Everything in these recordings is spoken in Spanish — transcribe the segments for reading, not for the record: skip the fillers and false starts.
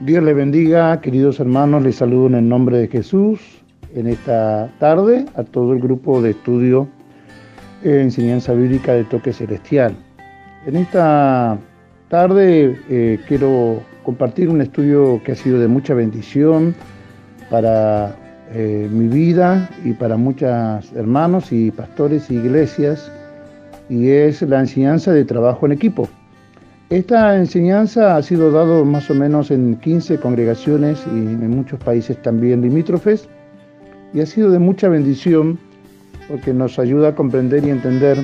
Dios les bendiga, queridos hermanos, les saludo en el nombre de Jesús en esta tarde a todo el grupo de estudio Enseñanza Bíblica de Toque Celestial. En esta tarde quiero compartir un estudio que ha sido de mucha bendición para mi vida y para muchos hermanos y pastores y iglesias, y es la enseñanza de trabajo en equipo. Esta enseñanza ha sido dada más o menos en 15 congregaciones y en muchos países también limítrofes, y ha sido de mucha bendición porque nos ayuda a comprender y entender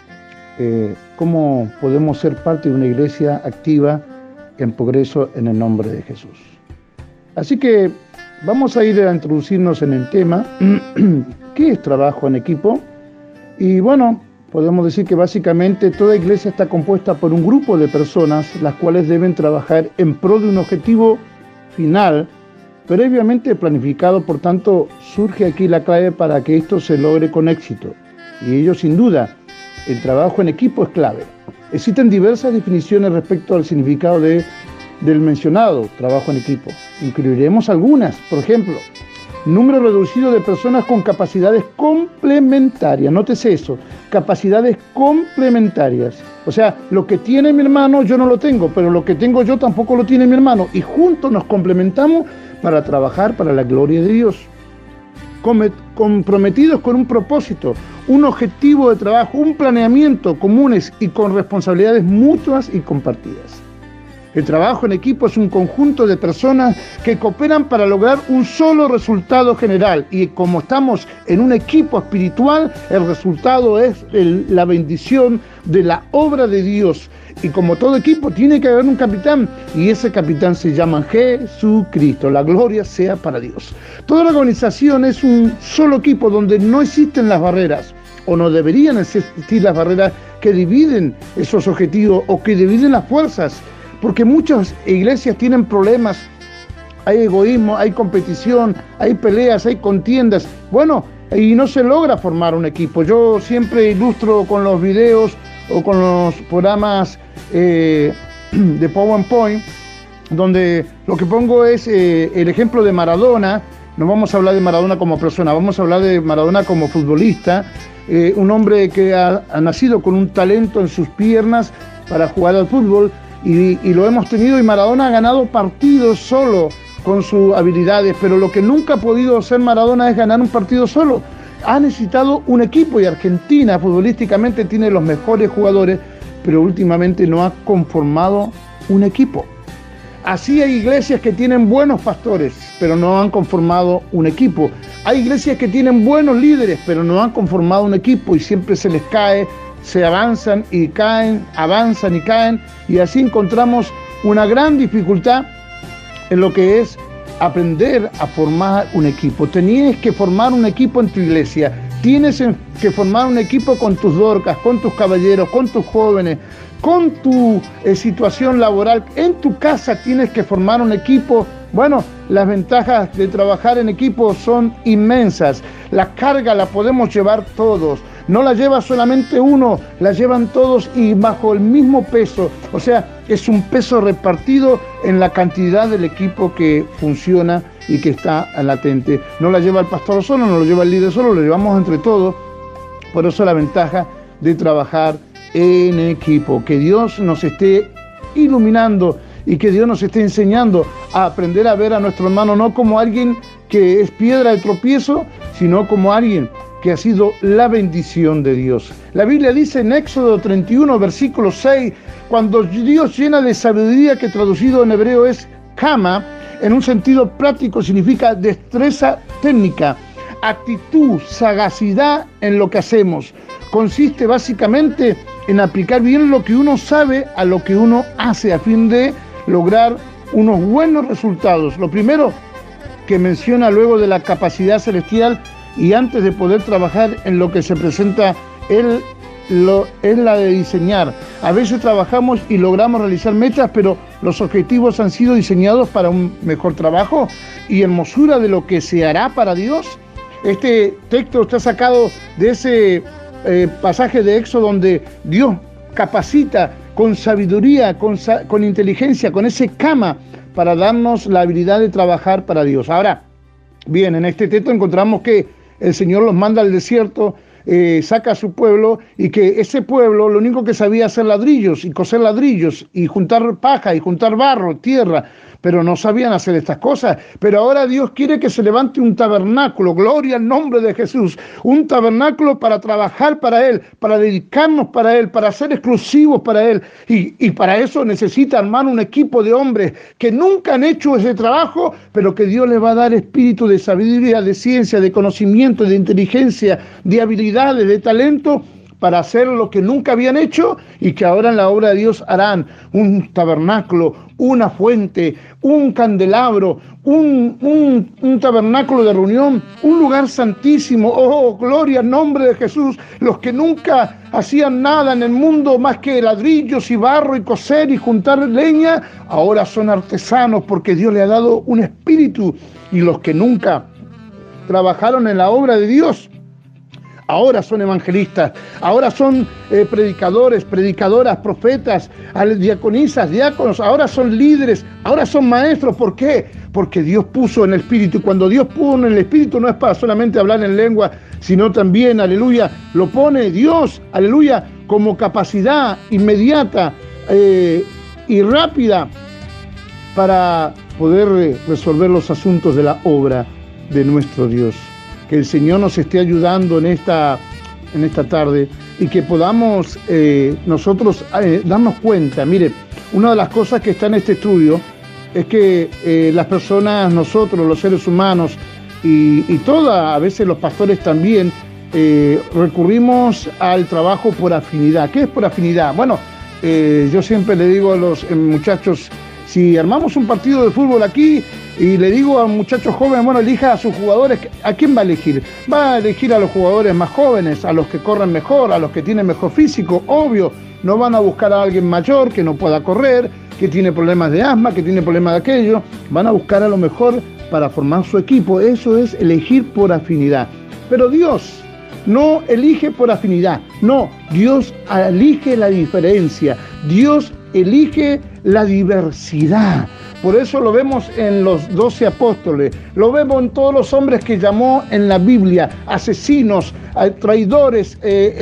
cómo podemos ser parte de una iglesia activa en progreso en el nombre de Jesús. Así que vamos a ir a introducirnos en el tema. ¿Qué es trabajo en equipo? Y bueno, podemos decir que básicamente toda iglesia está compuesta por un grupo de personas las cuales deben trabajar en pro de un objetivo final previamente planificado. Por tanto, surge aquí la clave para que esto se logre con éxito. Y ello, sin duda, el trabajo en equipo es clave. Existen diversas definiciones respecto al significado del mencionado trabajo en equipo. Incluiremos algunas. Por ejemplo, número reducido de personas con capacidades complementarias. Nótese eso, capacidades complementarias. O sea, lo que tiene mi hermano yo no lo tengo, pero lo que tengo yo tampoco lo tiene mi hermano. Y juntos nos complementamos para trabajar para la gloria de Dios. Comprometidos con un propósito, un objetivo de trabajo, un planeamiento comunes y con responsabilidades mutuas y compartidas. El trabajo en equipo es un conjunto de personas que cooperan para lograr un solo resultado general, y como estamos en un equipo espiritual, el resultado es la bendición de la obra de Dios. Y como todo equipo tiene que haber un capitán, y ese capitán se llama Jesucristo. La gloria sea para Dios. Toda la organización es un solo equipo donde no existen las barreras, o no deberían existir las barreras que dividen esos objetivos o que dividen las fuerzas. Porque muchas iglesias tienen problemas, hay egoísmo, hay competición, hay peleas, hay contiendas. Bueno, y no se logra formar un equipo. Yo siempre ilustro con los videos o con los programas de PowerPoint, donde lo que pongo es el ejemplo de Maradona. No vamos a hablar de Maradona como persona, vamos a hablar de Maradona como futbolista. Un hombre que ha nacido con un talento en sus piernas para jugar al fútbol. Y lo hemos tenido, y Maradona ha ganado partidos solo con sus habilidades, pero lo que nunca ha podido hacer Maradona es ganar un partido solo. Ha necesitado un equipo, y Argentina futbolísticamente tiene los mejores jugadores, pero últimamente no ha conformado un equipo. Así hay iglesias que tienen buenos pastores, pero no han conformado un equipo. Hay iglesias que tienen buenos líderes, pero no han conformado un equipo, y siempre se les cae. Se avanzan y caen, avanzan y caen, y así encontramos una gran dificultad en lo que es aprender a formar un equipo. Tienes que formar un equipo en tu iglesia, tienes que formar un equipo con tus dorcas, con tus caballeros, con tus jóvenes, con tu situación laboral. En tu casa tienes que formar un equipo. Bueno, las ventajas de trabajar en equipo son inmensas. La carga la podemos llevar todos. No la lleva solamente uno, la llevan todos y bajo el mismo peso. O sea, es un peso repartido en la cantidad del equipo que funciona y que está latente. No la lleva el pastor solo, no lo lleva el líder solo, lo llevamos entre todos. Por eso la ventaja de trabajar en equipo. Que Dios nos esté iluminando y que Dios nos esté enseñando a aprender a ver a nuestro hermano no como alguien que es piedra de tropiezo, sino como alguien que ha sido la bendición de Dios. La Biblia dice en Éxodo 31, versículo 6, cuando Dios llena de sabiduría, que traducido en hebreo es kama, en un sentido práctico significa destreza técnica, actitud, sagacidad en lo que hacemos. Consiste básicamente en aplicar bien lo que uno sabe a lo que uno hace a fin de lograr unos buenos resultados. Lo primero que menciona luego de la capacidad celestial, y antes de poder trabajar en lo que se presenta, es la de diseñar. A veces trabajamos y logramos realizar metas, pero los objetivos han sido diseñados para un mejor trabajo y hermosura de lo que se hará para Dios. Este texto está sacado de ese pasaje de Éxodo donde Dios capacita con sabiduría, con inteligencia, con ese kama, para darnos la habilidad de trabajar para Dios. Ahora, bien, en este texto encontramos que el Señor los manda al desierto, saca a su pueblo, y que ese pueblo lo único que sabía hacer ladrillos y coser ladrillos y juntar paja y juntar barro, tierra, pero no sabían hacer estas cosas. Pero ahora Dios quiere que se levante un tabernáculo, gloria al nombre de Jesús, un tabernáculo para trabajar para Él, para dedicarnos para Él, para ser exclusivos para Él, y para eso necesita armar un equipo de hombres que nunca han hecho ese trabajo, pero que Dios les va a dar espíritu de sabiduría, de ciencia, de conocimiento, de inteligencia, de habilidades, de talento, para hacer lo que nunca habían hecho, y que ahora en la obra de Dios harán un tabernáculo, una fuente, un candelabro, un tabernáculo de reunión, un lugar santísimo. Oh, gloria al nombre de Jesús. Los que nunca hacían nada en el mundo más que ladrillos y barro y coser y juntar leña, ahora son artesanos porque Dios le ha dado un espíritu. Y los que nunca trabajaron en la obra de Dios, ahora son evangelistas, ahora son predicadores, predicadoras, profetas, diaconisas, diáconos, ahora son líderes, ahora son maestros. ¿Por qué? Porque Dios puso en el Espíritu, y cuando Dios pone en el Espíritu no es para solamente hablar en lengua, sino también, aleluya, lo pone Dios, aleluya, como capacidad inmediata y rápida para poder resolver los asuntos de la obra de nuestro Dios. Que el Señor nos esté ayudando en esta tarde, y que podamos nosotros darnos cuenta. Mire, una de las cosas que está en este estudio es que las personas, nosotros, los seres humanos, y a veces los pastores también, recurrimos al trabajo por afinidad. ¿Qué es por afinidad? Bueno, yo siempre le digo a los muchachos, si armamos un partido de fútbol aquí y le digo a un muchacho joven, bueno, elija a sus jugadores, ¿a quién va a elegir? Va a elegir a los jugadores más jóvenes, a los que corren mejor, a los que tienen mejor físico, obvio. No van a buscar a alguien mayor que no pueda correr, que tiene problemas de asma, que tiene problemas de aquello. Van a buscar a lo mejor para formar su equipo. Eso es elegir por afinidad. Pero Dios no elige por afinidad, no, Dios elige la diferencia, Dios elige la diversidad. Por eso lo vemos en los 12 apóstoles, lo vemos en todos los hombres que llamó en la Biblia, asesinos, traidores,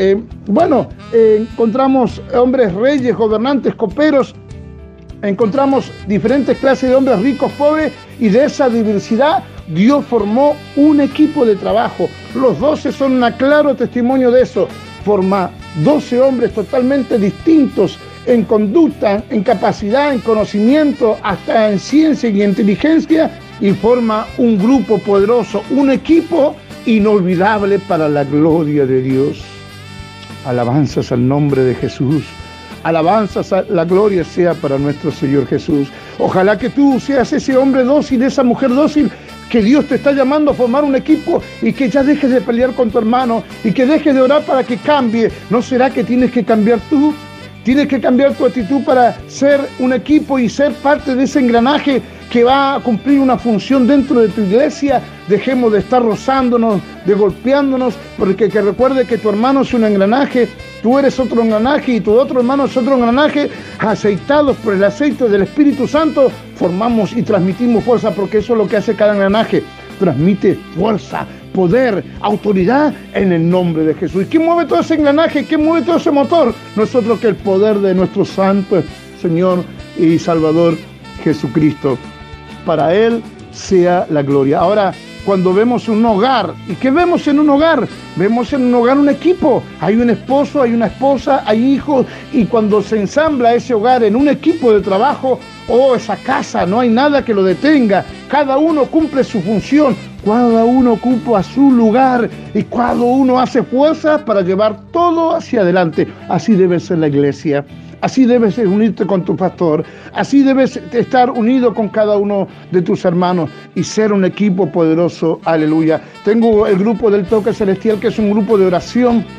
encontramos hombres reyes, gobernantes, coperos, encontramos diferentes clases de hombres ricos, pobres, y de esa diversidad Dios formó un equipo de trabajo. Los 12 son un claro testimonio de eso. Forma 12 hombres totalmente distintos en conducta, en capacidad, en conocimiento, hasta en ciencia y inteligencia, y forma un grupo poderoso, un equipo inolvidable para la gloria de Dios. Alabanzas al nombre de Jesús. Alabanzas a la gloria sea para nuestro Señor Jesús. Ojalá que tú seas ese hombre dócil, esa mujer dócil, que Dios te está llamando a formar un equipo, y que ya dejes de pelear con tu hermano y que dejes de orar para que cambie. ¿No será que tienes que cambiar tú? Tienes que cambiar tu actitud para ser un equipo y ser parte de ese engranaje que va a cumplir una función dentro de tu iglesia. Dejemos de estar rozándonos, de golpeándonos, porque que recuerde que tu hermano es un engranaje, tú eres otro engranaje y tu otro hermano es otro engranaje. Aceitados por el aceite del Espíritu Santo, formamos y transmitimos fuerza, porque eso es lo que hace cada engranaje. Transmite fuerza, poder, autoridad en el nombre de Jesús. ¿Y quién mueve todo ese engranaje? ¿Quién mueve todo ese motor? Nosotros, que el poder de nuestro Santo Señor y Salvador Jesucristo. Para Él sea la gloria. Ahora, cuando vemos un hogar, ¿y qué vemos en un hogar? Vemos en un hogar un equipo. Hay un esposo, hay una esposa, hay hijos, y cuando se ensambla ese hogar en un equipo de trabajo, esa casa, no hay nada que lo detenga. Cada uno cumple su función, cada uno ocupa su lugar, y cada uno hace fuerzas para llevar todo hacia adelante. Así debe ser la iglesia. Así debes unirte con tu pastor, así debes estar unido con cada uno de tus hermanos y ser un equipo poderoso, aleluya. Tengo el grupo del Toque Celestial, que es un grupo de oración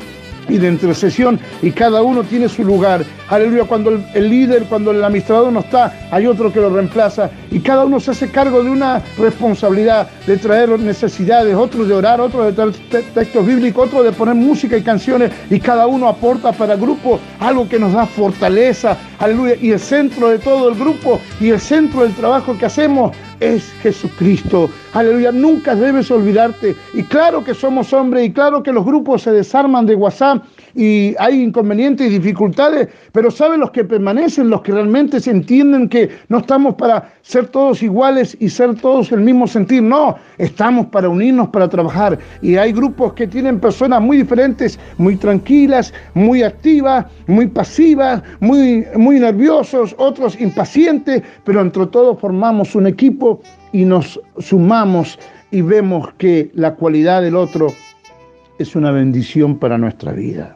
y de intercesión, y cada uno tiene su lugar. Aleluya, cuando el líder, cuando el administrador no está, hay otro que lo reemplaza, y cada uno se hace cargo de una responsabilidad, de traer necesidades, otros de orar, otros de traer textos bíblicos, otros de poner música y canciones, y cada uno aporta para el grupo algo que nos da fortaleza. Aleluya, y el centro de todo el grupo y el centro del trabajo que hacemos es Jesucristo. Aleluya, nunca debes olvidarte. Y claro que somos hombres, y claro que los grupos se desarman de WhatsApp y hay inconvenientes y dificultades, pero ¿saben los que permanecen, los que realmente se entienden que no estamos para ser todos iguales y ser todos el mismo sentir? No, estamos para unirnos, para trabajar. Y hay grupos que tienen personas muy diferentes, muy tranquilas, muy activas, muy pasivas, muy nerviosos, otros impacientes, pero entre todos formamos un equipo y nos sumamos y vemos que la cualidad del otro es una bendición para nuestra vida.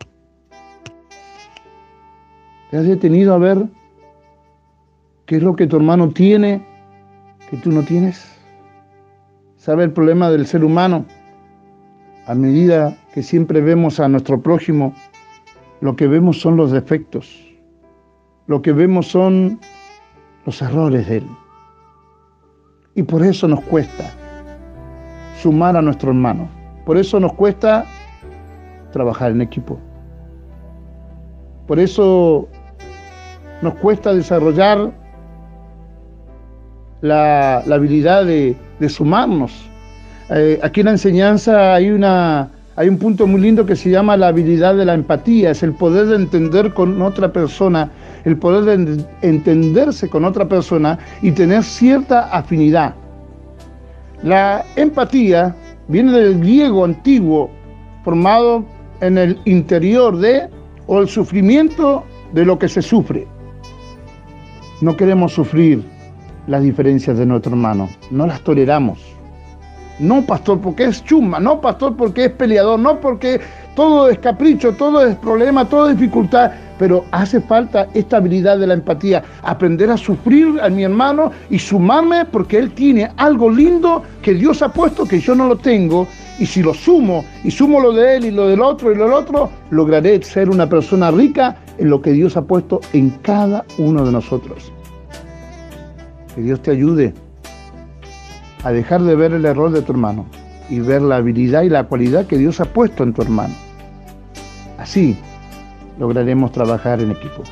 ¿Te has detenido a ver qué es lo que tu hermano tiene que tú no tienes? ¿Sabe el problema del ser humano? A medida que siempre vemos a nuestro prójimo, lo que vemos son los defectos, lo que vemos son los errores de él. Y por eso nos cuesta sumar a nuestro hermano. Por eso nos cuesta trabajar en equipo. Por eso nos cuesta desarrollar la habilidad de sumarnos. Aquí en la enseñanza hay un punto muy lindo que se llama la habilidad de la empatía. Es el poder de entender con otra persona, el poder de entenderse con otra persona y tener cierta afinidad. La empatía viene del griego antiguo, formado en el interior de, o el sufrimiento de lo que se sufre. No queremos sufrir las diferencias de nuestro hermano, no las toleramos. No, pastor, porque es chumba, no, pastor, porque es peleador, no, porque todo es capricho, todo es problema, todo es dificultad, pero hace falta esta habilidad de la empatía, aprender a sufrir a mi hermano y sumarme porque él tiene algo lindo que Dios ha puesto que yo no lo tengo, y si lo sumo, y sumo lo de él y lo del otro y lo del otro, lograré ser una persona rica en lo que Dios ha puesto en cada uno de nosotros. Que Dios te ayude a dejar de ver el error de tu hermano y ver la habilidad y la cualidad que Dios ha puesto en tu hermano. Así lograremos trabajar en equipo.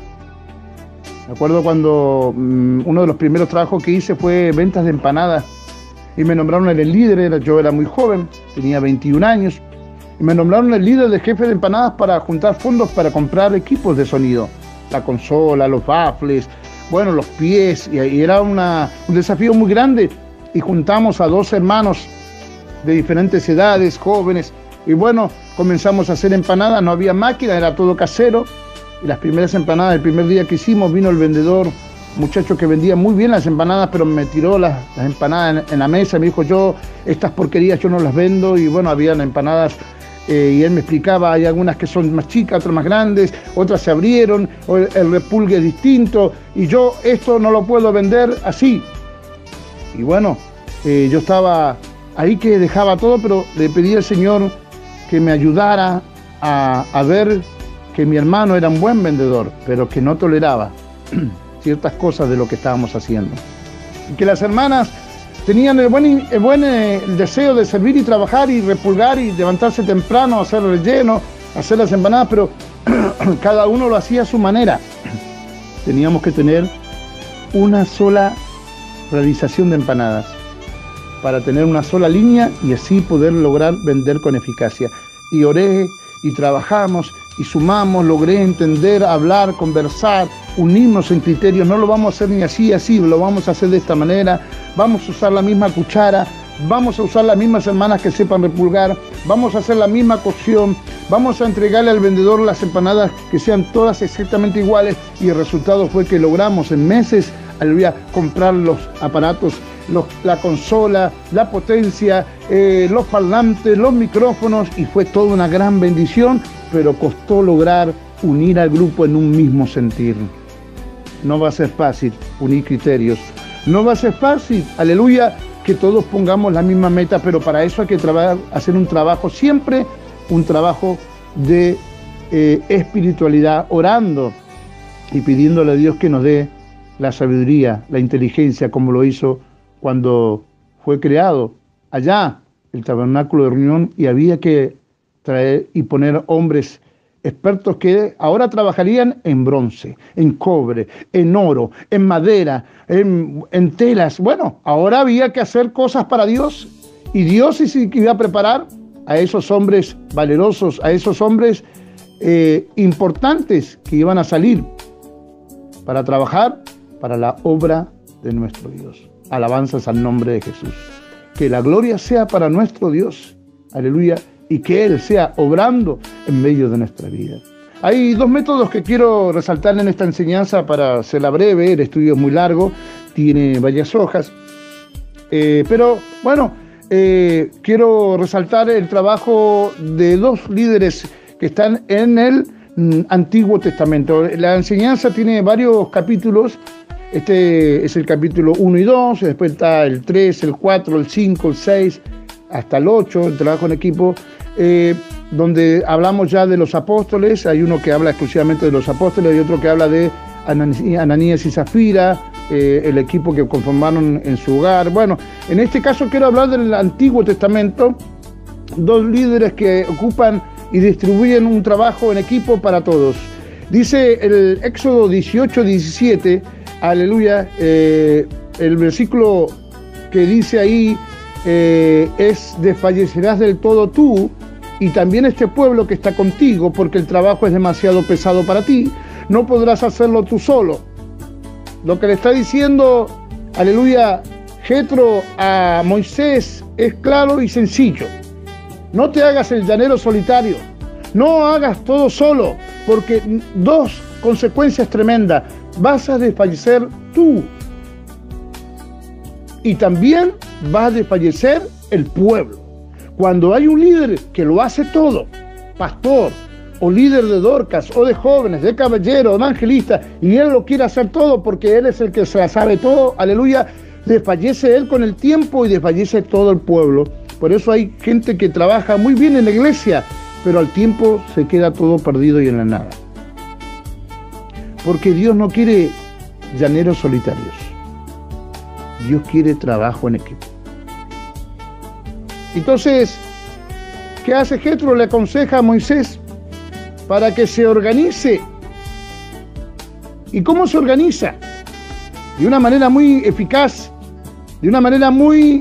Me acuerdo cuando uno de los primeros trabajos que hice fue ventas de empanadas y me nombraron el líder. Yo era muy joven, tenía 21 años, y me nombraron el líder de jefe de empanadas para juntar fondos para comprar equipos de sonido, la consola, los baffles, bueno, los pies, y era un desafío muy grande. Y juntamos a 2 hermanos de diferentes edades, jóvenes, y bueno, comenzamos a hacer empanadas. No había máquina, era todo casero, y las primeras empanadas, el primer día que hicimos, vino el vendedor, muchacho que vendía muy bien las empanadas, pero me tiró las empanadas en la mesa, me dijo, estas porquerías yo no las vendo, y bueno, habían empanadas, y él me explicaba, hay algunas que son más chicas, otras más grandes, otras se abrieron, el repulgue es distinto, y yo esto no lo puedo vender así. Y bueno, yo estaba ahí que dejaba todo, pero le pedí al Señor que me ayudara a ver que mi hermano era un buen vendedor, pero que no toleraba ciertas cosas de lo que estábamos haciendo. Y que las hermanas tenían el buen deseo de servir y trabajar y repulgar y levantarse temprano, hacer relleno, hacer las empanadas, pero cada uno lo hacía a su manera. Teníamos que tener una sola realización de empanadas para tener una sola línea y así poder lograr vender con eficacia. Y oré y trabajamos y sumamos, logré entender, hablar, conversar, unirnos en criterios. No lo vamos a hacer ni así, lo vamos a hacer de esta manera. Vamos a usar la misma cuchara, vamos a usar las mismas hermanas que sepan repulgar, vamos a hacer la misma cocción, vamos a entregarle al vendedor las empanadas que sean todas exactamente iguales, y el resultado fue que logramos en meses, aleluya, comprar los aparatos, la consola, la potencia, los parlantes, los micrófonos, y fue toda una gran bendición, pero costó lograr unir al grupo en un mismo sentir. No va a ser fácil unir criterios, no va a ser fácil, aleluya, que todos pongamos la misma meta, pero para eso hay que hacer un trabajo, siempre un trabajo de espiritualidad, orando y pidiéndole a Dios que nos dé la sabiduría, la inteligencia, como lo hizo cuando fue creado allá el tabernáculo de reunión, y había que traer y poner hombres expertos que ahora trabajarían en bronce, en cobre, en oro, en madera, en telas. Bueno, ahora había que hacer cosas para Dios, y Dios iba a preparar a esos hombres valerosos, a esos hombres importantes que iban a salir para trabajar para la obra de nuestro Dios. Alabanzas al nombre de Jesús. Que la gloria sea para nuestro Dios, aleluya, y que Él sea obrando en medio de nuestra vida. Hay dos métodos que quiero resaltar en esta enseñanza para hacerla breve. El estudio es muy largo, tiene varias hojas, pero bueno, quiero resaltar el trabajo de dos líderes que están en el Antiguo Testamento. La enseñanza tiene varios capítulos. Este es el capítulo 1 y 2, después está el 3, el 4, el 5, el 6, hasta el 8, el trabajo en equipo, donde hablamos ya de los apóstoles. Hay uno que habla exclusivamente de los apóstoles y otro que habla de Ananías y Zafira, el equipo que conformaron en su hogar. Bueno, en este caso quiero hablar del Antiguo Testamento, dos líderes que ocupan y distribuyen un trabajo en equipo para todos. Dice el Éxodo 18:17, aleluya, el versículo que dice ahí es: desfallecerás del todo tú y también este pueblo que está contigo, porque el trabajo es demasiado pesado para ti, no podrás hacerlo tú solo. Lo que le está diciendo, aleluya, Jetro a Moisés es claro y sencillo: no te hagas el llanero solitario, no hagas todo solo, porque dos consecuencias tremendas: vas a desfallecer tú y también va a desfallecer el pueblo. Cuando hay un líder que lo hace todo, pastor o líder de Dorcas o de jóvenes, de caballero, evangelista, y él lo quiere hacer todo porque él es el que se la sabe todo, aleluya, desfallece él con el tiempo y desfallece todo el pueblo. Por eso hay gente que trabaja muy bien en la iglesia, pero al tiempo se queda todo perdido y en la nada. Porque Dios no quiere llaneros solitarios. Dios quiere trabajo en equipo. Entonces, ¿qué hace Jetro? Le aconseja a Moisés para que se organice. ¿Y cómo se organiza? De una manera muy eficaz, de una manera muy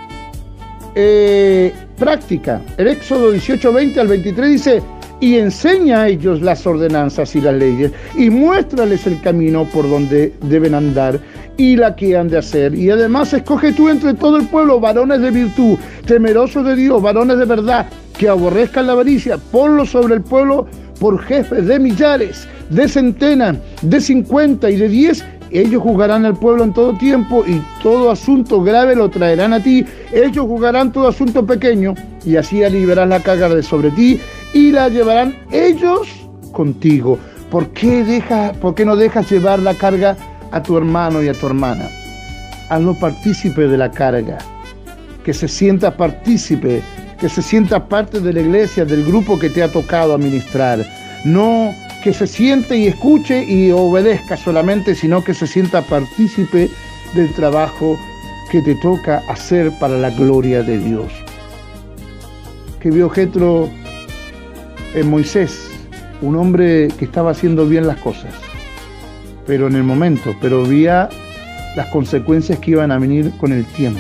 práctica. El Éxodo 18:20 al 23 dice: y enseña a ellos las ordenanzas y las leyes, y muéstrales el camino por donde deben andar y la que han de hacer. Y además escoge tú entre todo el pueblo varones de virtud, temerosos de Dios, varones de verdad, que aborrezcan la avaricia. Ponlos sobre el pueblo por jefes de millares, de centenas, de 50 y de 10. Ellos juzgarán al pueblo en todo tiempo, y todo asunto grave lo traerán a ti. Ellos juzgarán todo asunto pequeño, y así aliviarás la carga de sobre ti, y la llevarán ellos contigo. ¿Por qué no dejas llevar la carga a tu hermano y a tu hermana? Hazlo partícipe de la carga, que se sienta partícipe, que se sienta parte de la iglesia, del grupo que te ha tocado administrar. No que se siente y escuche y obedezca solamente, sino que se sienta partícipe del trabajo que te toca hacer para la gloria de Dios. Que vio Jetro en Moisés, un hombre que estaba haciendo bien las cosas, pero en el momento, pero veía las consecuencias que iban a venir con el tiempo.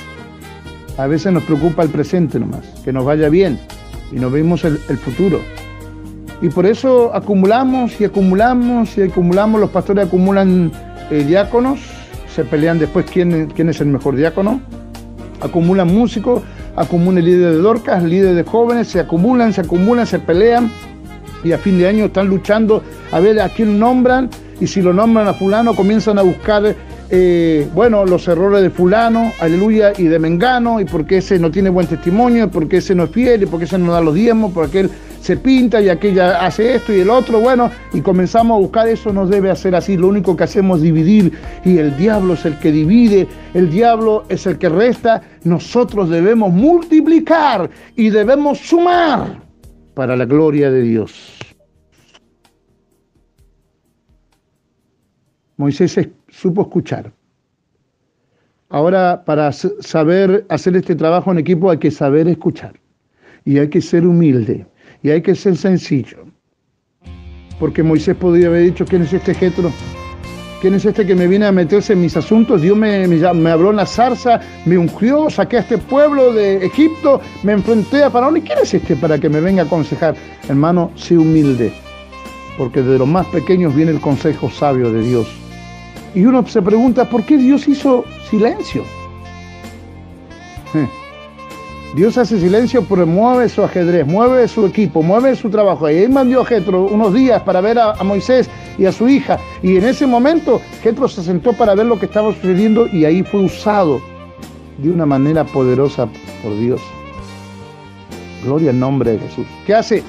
A veces nos preocupa el presente nomás, que nos vaya bien, y no vemos el futuro. Y por eso acumulamos y acumulamos y acumulamos. Los pastores acumulan diáconos, se pelean después quién es el mejor diácono. Acumulan músicos, acumulan líderes de Dorcas, líderes de jóvenes, se acumulan, se pelean. Y a fin de año están luchando a ver a quién nombran. Y si lo nombran a fulano, comienzan a buscar los errores de fulano, aleluya, y de mengano, y porque ese no tiene buen testimonio, y porque ese no es fiel, y porque ese no da los diezmos, porque aquel se pinta y aquella hace esto y el otro, y comenzamos a buscar. Eso no debe hacer así. Lo único que hacemos es dividir, y el diablo es el que divide, el diablo es el que resta. Nosotros debemos multiplicar y debemos sumar. para la gloria de Dios. Moisés supo escuchar. Ahora, para saber hacer este trabajo en equipo hay que saber escuchar. Y hay que ser humilde. Y hay que ser sencillo. Porque Moisés podría haber dicho, ¿quién es este Jetro? ¿Quién es este que me viene a meterse en mis asuntos? Dios me habló en la zarza, me ungió, saqué a este pueblo de Egipto, me enfrenté a Faraón. ¿Y quién es este para que me venga a aconsejar? Hermano, sé humilde. Porque de los más pequeños viene el consejo sabio de Dios. Y uno se pregunta, ¿por qué Dios hizo silencio? Dios hace silencio porque mueve su ajedrez, mueve su equipo, mueve su trabajo. Y él mandó a Jetro unos días para ver a Moisés y a su hija. Y en ese momento Jetro se sentó para ver lo que estaba sucediendo y ahí fue usado de una manera poderosa por Dios. Gloria al nombre de Jesús. ¿Qué hace?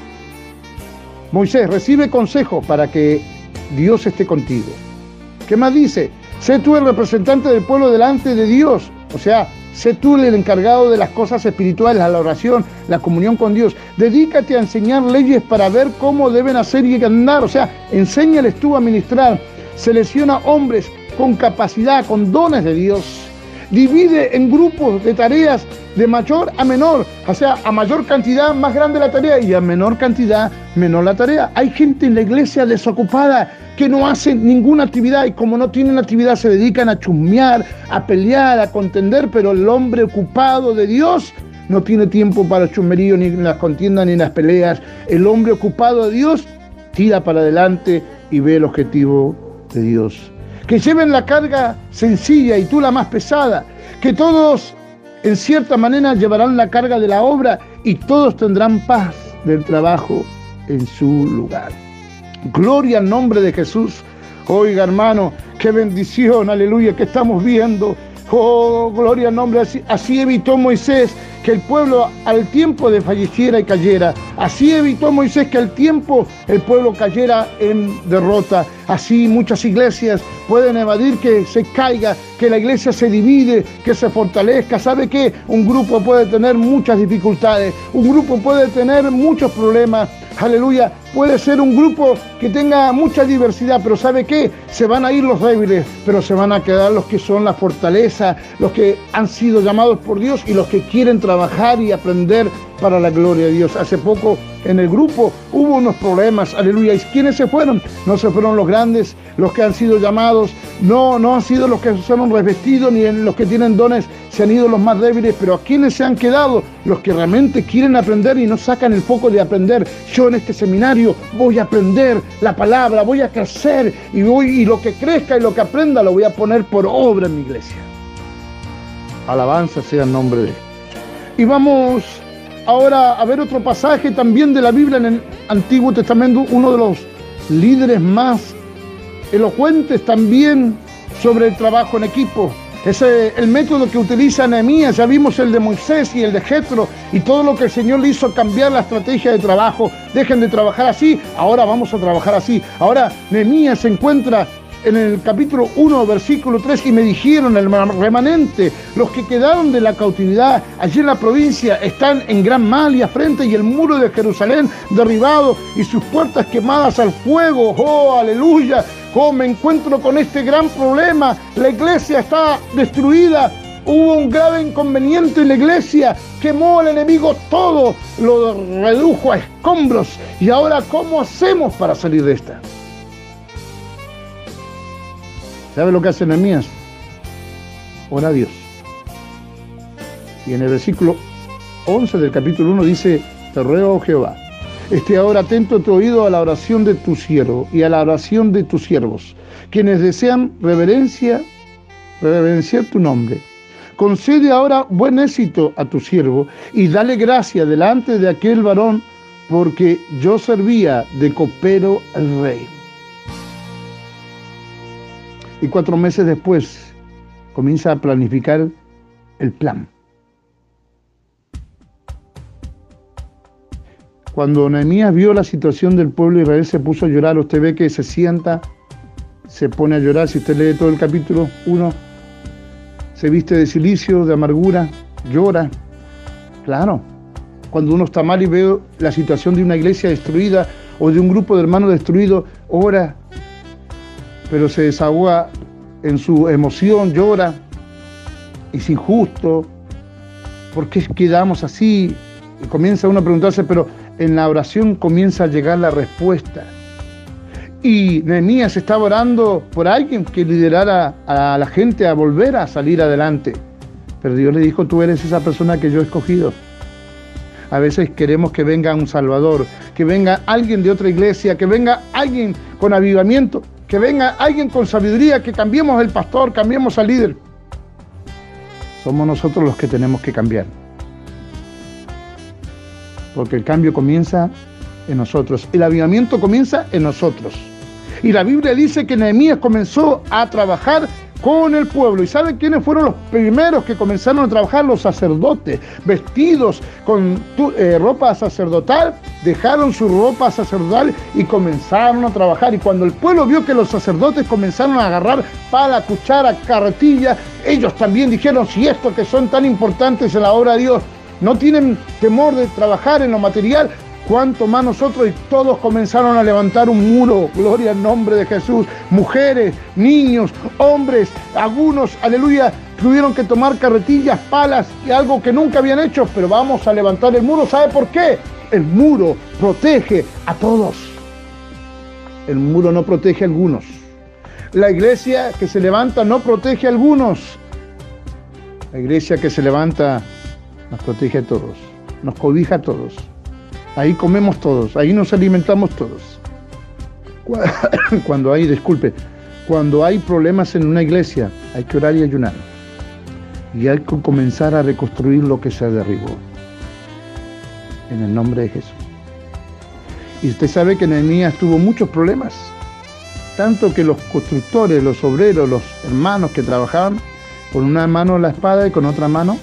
Moisés recibe consejo para que Dios esté contigo. ¿Qué más dice? Sé tú el representante del pueblo delante de Dios. O sea, sé tú el encargado de las cosas espirituales, la oración, la comunión con Dios. Dedícate a enseñar leyes para ver cómo deben hacer y andar. O sea, enséñales tú a ministrar. Selecciona hombres con capacidad, con dones de Dios. Divide en grupos de tareas de mayor a menor. O sea, a mayor cantidad, más grande la tarea, y a menor cantidad, menor la tarea. Hay gente en la iglesia desocupada que no hacen ninguna actividad y como no tienen actividad se dedican a chusmear, a pelear, a contender, pero el hombre ocupado de Dios no tiene tiempo para el chusmerío, ni las contiendas, ni las peleas. El hombre ocupado de Dios tira para adelante y ve el objetivo de Dios. Que lleven la carga sencilla y tú la más pesada, que todos en cierta manera llevarán la carga de la obra y todos tendrán paz del trabajo en su lugar. Gloria al nombre de Jesús. Oiga, hermano, qué bendición, aleluya, que estamos viendo. Oh, gloria al nombre. Así evitó Moisés que el pueblo al tiempo de falleciera y cayera. Así evitó Moisés que al tiempo el pueblo cayera en derrota. Así muchas iglesias pueden evadir que se caiga, que la iglesia se divide, que se fortalezca. ¿Sabe qué? Un grupo puede tener muchas dificultades, un grupo puede tener muchos problemas. Aleluya, puede ser un grupo que tenga mucha diversidad, pero ¿sabe qué? Se van a ir los débiles, pero se van a quedar los que son la fortaleza, los que han sido llamados por Dios y los que quieren trabajar y aprender para la gloria de Dios. Hace poco en el grupo hubo unos problemas, aleluya. ¿Y quiénes se fueron? No se fueron los grandes, los que han sido llamados, no han sido los que son revestidos, ni los que tienen dones, se han ido los más débiles, pero ¿a quiénes se han quedado? Los que realmente quieren aprender y no sacan el foco de aprender. Yo en este seminario voy a aprender la palabra, voy a crecer y lo que crezca y lo que aprenda lo voy a poner por obra en mi iglesia. Alabanza sea el nombre de Él. Y vamos ahora a ver otro pasaje también de la Biblia en el Antiguo Testamento, uno de los líderes más elocuentes también sobre el trabajo en equipo. Es el método que utiliza Nehemías. Ya vimos el de Moisés y el de Jetro y todo lo que el Señor le hizo cambiar la estrategia de trabajo. Dejen de trabajar así, ahora vamos a trabajar así. Ahora Nehemías se encuentra en el capítulo 1, versículo 3, y me dijeron, el remanente, los que quedaron de la cautividad allí en la provincia, están en gran mal y afrenta, y el muro de Jerusalén derribado y sus puertas quemadas al fuego. ¡Oh, aleluya! ¡Oh, me encuentro con este gran problema! La iglesia está destruida. Hubo un grave inconveniente en la iglesia, quemó el enemigo todo, lo redujo a escombros. Y ahora, ¿cómo hacemos para salir de esta? ¿Sabe lo que hace Nehemías? Ora a Dios. Y en el versículo 11 del capítulo 1 dice: te ruego, Jehová, esté ahora atento tu oído a la oración de tu siervo y a la oración de tus siervos, quienes desean reverenciar tu nombre. Concede ahora buen éxito a tu siervo y dale gracia delante de aquel varón, porque yo servía de copero al rey. Y 4 meses después comienza a planificar el plan. Cuando Nehemías vio la situación del pueblo de Israel, se puso a llorar. Usted ve que se sienta, se pone a llorar. Si usted lee todo el capítulo 1, se viste de cilicio, de amargura, llora. Claro, Cuando uno está mal y ve la situación de una iglesia destruida o de un grupo de hermanos destruido, ora, pero se desahoga en su emoción, llora, y es injusto. ¿Por qué quedamos así? Y comienza uno a preguntarse, pero en la oración comienza a llegar la respuesta. Y Nehemías estaba orando por alguien que liderara a la gente a volver a salir adelante. Pero Dios le dijo, tú eres esa persona que yo he escogido. A veces queremos que venga un Salvador, que venga alguien de otra iglesia, que venga alguien con avivamiento, que venga alguien con sabiduría, que cambiemos el pastor, cambiemos al líder. Somos nosotros los que tenemos que cambiar. Porque el cambio comienza en nosotros. El avivamiento comienza en nosotros. Y la Biblia dice que Nehemías comenzó a trabajar con el pueblo. ¿Y saben quiénes fueron los primeros que comenzaron a trabajar? Los sacerdotes, vestidos con ropa sacerdotal, dejaron su ropa sacerdotal y comenzaron a trabajar. Y cuando el pueblo vio que los sacerdotes comenzaron a agarrar pala, cuchara, carretilla, ellos también dijeron, si estos que son tan importantes en la obra de Dios no tienen temor de trabajar en lo material, cuánto más nosotros. Y todos comenzaron a levantar un muro, gloria al nombre de Jesús. Mujeres, niños, hombres, algunos, aleluya, tuvieron que tomar carretillas, palas y algo que nunca habían hecho, pero vamos a levantar el muro. ¿Sabe por qué? El muro protege a todos. El muro no protege a algunos. La iglesia que se levanta no protege a algunos. La iglesia que se levanta nos protege a todos, nos cobija a todos. Ahí comemos todos, ahí nos alimentamos todos. Cuando hay problemas en una iglesia, hay que orar y ayunar. Y hay que comenzar a reconstruir lo que se derribó. En el nombre de Jesús. Y usted sabe que Nehemías tuvo muchos problemas. Tanto que los constructores, los obreros, los hermanos que trabajaban, con una mano la espada y con otra mano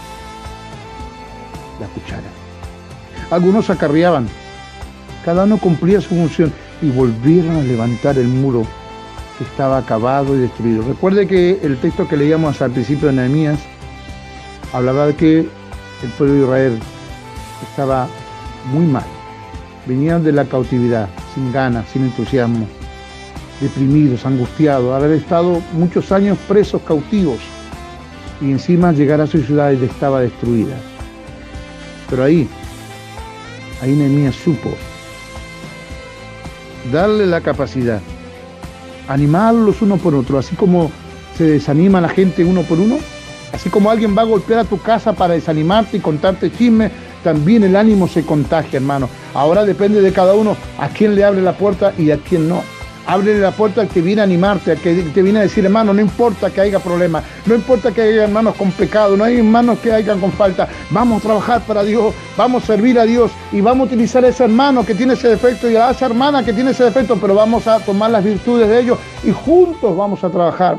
la cuchara. Algunos acarreaban, cada uno cumplía su función y volvieron a levantar el muro que estaba acabado y destruido. Recuerde que el texto que leíamos al principio de Nehemías hablaba de que el pueblo de Israel estaba muy mal. Venían de la cautividad, sin ganas, sin entusiasmo, deprimidos, angustiados, haber estado muchos años presos, cautivos, y encima llegar a su ciudad y estaba destruida. Pero ahí Nehemías supo darle la capacidad, animarlos uno por otro, así como se desanima la gente uno por uno, así como alguien va a golpear a tu casa para desanimarte y contarte chismes, también el ánimo se contagia, hermano. Ahora depende de cada uno a quién le abre la puerta y a quién no. Ábrele la puerta al que viene a animarte, al que te viene a decir, hermano, no importa que haya problemas, no importa que haya hermanos con pecado, no hay hermanos que hayan con falta. Vamos a trabajar para Dios, vamos a servir a Dios y vamos a utilizar a ese hermano que tiene ese defecto y a esa hermana que tiene ese defecto, pero vamos a tomar las virtudes de ellos y juntos vamos a trabajar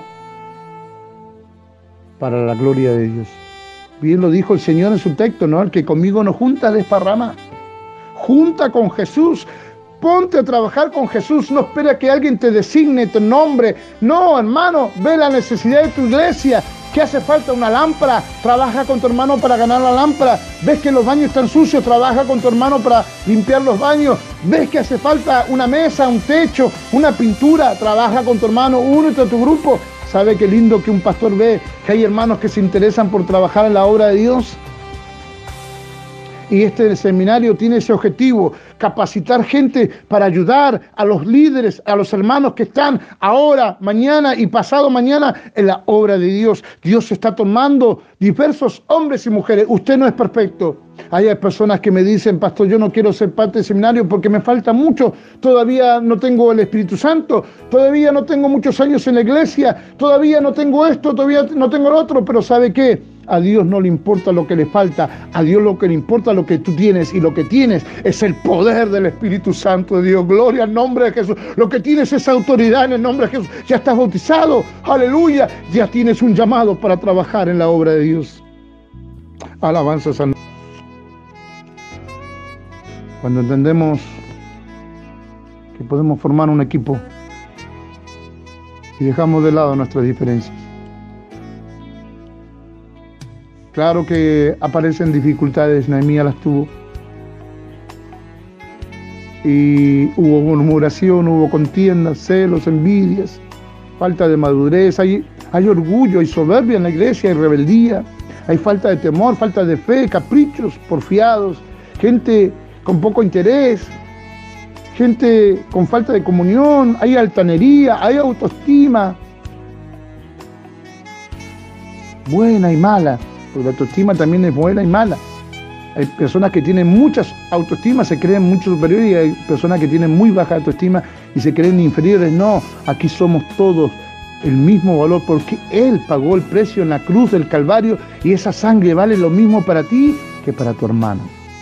para la gloria de Dios. Bien lo dijo el Señor en su texto, ¿no? El que conmigo no junta, desparrama. Junta con Jesús. Ponte a trabajar con Jesús, no espera que alguien te designe, te nombre. No, hermano, ve la necesidad de tu iglesia. ¿Qué hace falta? Una lámpara. Trabaja con tu hermano para ganar la lámpara. ¿Ves que los baños están sucios? Trabaja con tu hermano para limpiar los baños. ¿Ves que hace falta una mesa, un techo, una pintura? Trabaja con tu hermano, únete a tu grupo. ¿Sabe qué lindo que un pastor ve que hay hermanos que se interesan por trabajar en la obra de Dios? Y este seminario tiene ese objetivo, capacitar gente para ayudar a los líderes, a los hermanos que están ahora, mañana y pasado mañana en la obra de Dios. Dios está tomando diversos hombres y mujeres. Usted no es perfecto. Hay personas que me dicen, pastor, yo no quiero ser parte del seminario porque me falta mucho. Todavía no tengo el Espíritu Santo, todavía no tengo muchos años en la iglesia, todavía no tengo esto, todavía no tengo lo otro. Pero ¿sabe qué? A Dios no le importa lo que le falta, a Dios lo que le importa lo que tú tienes, y lo que tienes es el poder del Espíritu Santo de Dios. Gloria al nombre de Jesús. Lo que tienes es autoridad en el nombre de Jesús. Ya estás bautizado, aleluya, ya tienes un llamado para trabajar en la obra de Dios. Alabanza a San. Cuando entendemos que podemos formar un equipo y dejamos de lado nuestras diferencias. Claro que aparecen dificultades, Nehemías las tuvo, y hubo murmuración, hubo contiendas, celos, envidias, falta de madurez, hay orgullo, hay soberbia en la iglesia, hay rebeldía, hay falta de temor, falta de fe, caprichos porfiados, gente con poco interés, gente con falta de comunión, hay altanería, hay autoestima, buena y mala, porque la autoestima también es buena y mala. Hay personas que tienen muchas autoestimas, se creen mucho superiores, y hay personas que tienen muy baja autoestima y se creen inferiores. No, aquí somos todos el mismo valor porque Él pagó el precio en la cruz del Calvario y esa sangre vale lo mismo para ti que para tu hermano.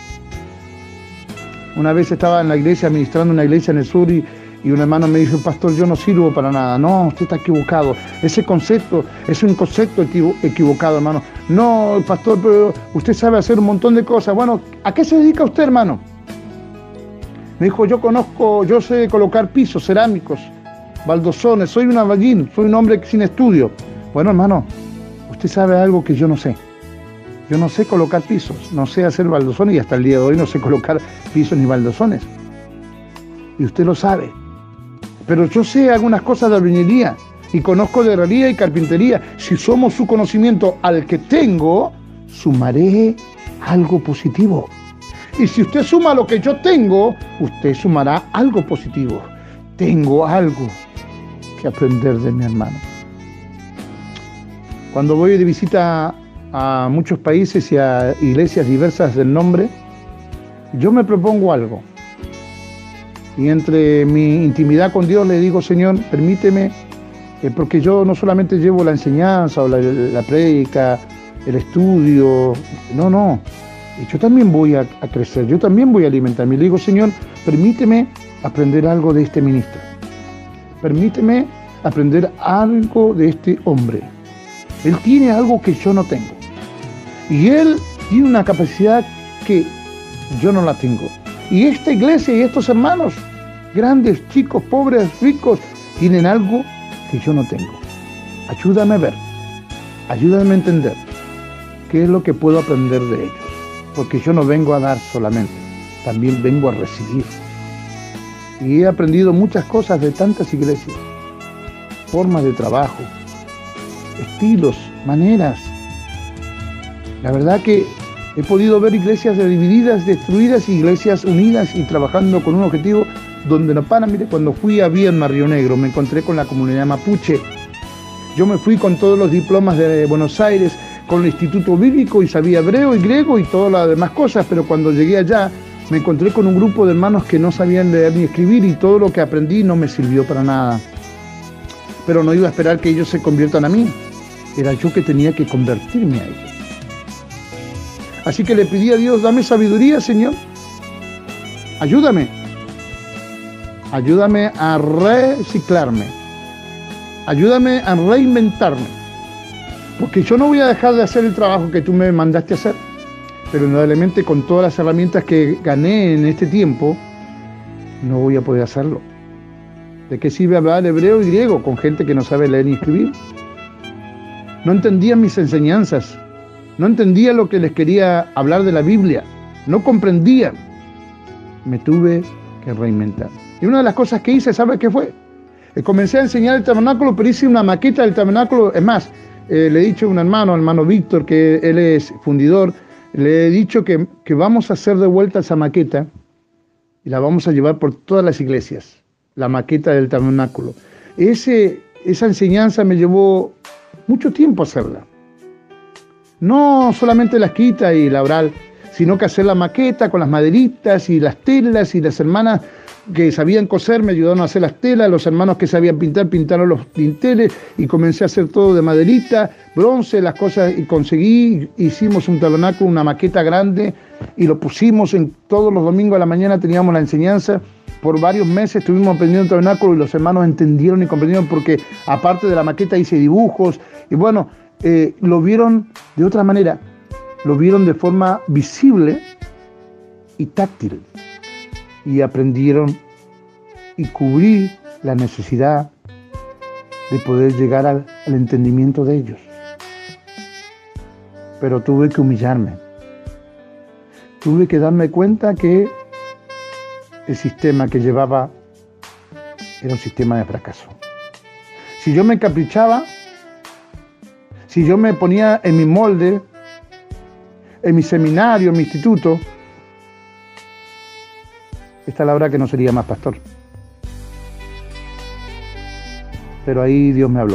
Una vez estaba en la iglesia, administrando una iglesia en el sur y un hermano me dijo: pastor, yo no sirvo para nada. No, usted está equivocado. Ese concepto es un concepto equivocado, hermano. No, pastor, pero usted sabe hacer un montón de cosas. Bueno, ¿a qué se dedica usted, hermano? Me dijo: yo sé colocar pisos cerámicos, baldosones, soy un albañil, soy un hombre sin estudio. Bueno, hermano, usted sabe algo que yo no sé. Yo no sé colocar pisos, no sé hacer baldosones y hasta el día de hoy no sé colocar pisos ni baldosones. Y usted lo sabe. Pero yo sé algunas cosas de albañilería y conozco de herrería y carpintería. Si somos su conocimiento al que tengo, sumaré algo positivo. Y si usted suma lo que yo tengo, usted sumará algo positivo. Tengo algo que aprender de mi hermano. Cuando voy de visita a muchos países y a iglesias diversas del nombre, yo me propongo algo. Y entre mi intimidad con Dios le digo: Señor, permíteme, porque yo no solamente llevo la enseñanza o la prédica, el estudio, no. Yo también voy a crecer, yo también voy a alimentarme. Y le digo: Señor, permíteme aprender algo de este ministro. Permíteme aprender algo de este hombre. Él tiene algo que yo no tengo. Y él tiene una capacidad que yo no la tengo. Y esta iglesia y estos hermanos, grandes, chicos, pobres, ricos, tienen algo que yo no tengo. Ayúdame a ver, ayúdame a entender qué es lo que puedo aprender de ellos. Porque yo no vengo a dar solamente, también vengo a recibir. Y he aprendido muchas cosas de tantas iglesias, formas de trabajo, estilos, maneras. La verdad que he podido ver iglesias divididas, destruidas, y iglesias unidas y trabajando con un objetivo donde no paran. Mire, cuando fui a Viedma, Río Negro, me encontré con la comunidad mapuche. Yo me fui con todos los diplomas de Buenos Aires, con el Instituto Bíblico, y sabía hebreo y griego y todas las demás cosas, pero cuando llegué allá me encontré con un grupo de hermanos que no sabían leer ni escribir, y todo lo que aprendí no me sirvió para nada. Pero no iba a esperar que ellos se conviertan a mí, era yo que tenía que convertirme a ellos. Así que le pedí a Dios: dame sabiduría, Señor. Ayúdame. Ayúdame a reciclarme. Ayúdame a reinventarme. Porque yo no voy a dejar de hacer el trabajo que tú me mandaste a hacer. Pero indudablemente con todas las herramientas que gané en este tiempo, no voy a poder hacerlo. ¿De qué sirve hablar hebreo y griego con gente que no sabe leer ni escribir? No entendían mis enseñanzas. No entendía lo que les quería hablar de la Biblia. No comprendían. Me tuve que reinventar. Y una de las cosas que hice, ¿sabe qué fue? Comencé a enseñar el tabernáculo, pero hice una maqueta del tabernáculo. Es más, le he dicho a un hermano Víctor, que él es fundidor, le he dicho que vamos a hacer de vuelta esa maqueta y la vamos a llevar por todas las iglesias. La maqueta del tabernáculo. Esa enseñanza me llevó mucho tiempo hacerla. No solamente la escrita y la oral, sino que hacer la maqueta con las maderitas y las telas, y las hermanas que sabían coser me ayudaron a hacer las telas, los hermanos que sabían pintar pintaron los dinteles, y comencé a hacer todo de maderita, bronce, las cosas, y hicimos un tabernáculo, una maqueta grande, y lo pusimos en todos los domingos a la mañana, teníamos la enseñanza. Por varios meses estuvimos aprendiendo el tabernáculo y los hermanos entendieron y comprendieron, porque aparte de la maqueta hice dibujos, y bueno, lo vieron de otra manera, lo vieron de forma visible y táctil, y aprendieron y cubrí la necesidad de poder llegar al entendimiento de ellos. Pero tuve que humillarme, tuve que darme cuenta que el sistema que llevaba era un sistema de fracaso. Si yo me encaprichaba, si yo me ponía en mi molde, en mi seminario, en mi instituto, esta es la hora que no sería más pastor. Pero ahí Dios me habló.